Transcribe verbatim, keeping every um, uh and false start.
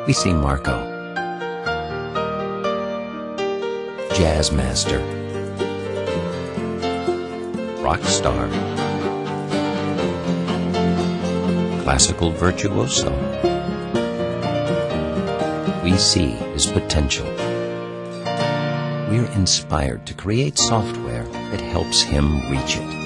we see Marco, jazz master, rock star, classical virtuoso. We see his potential. We're inspired to create software that helps him reach it.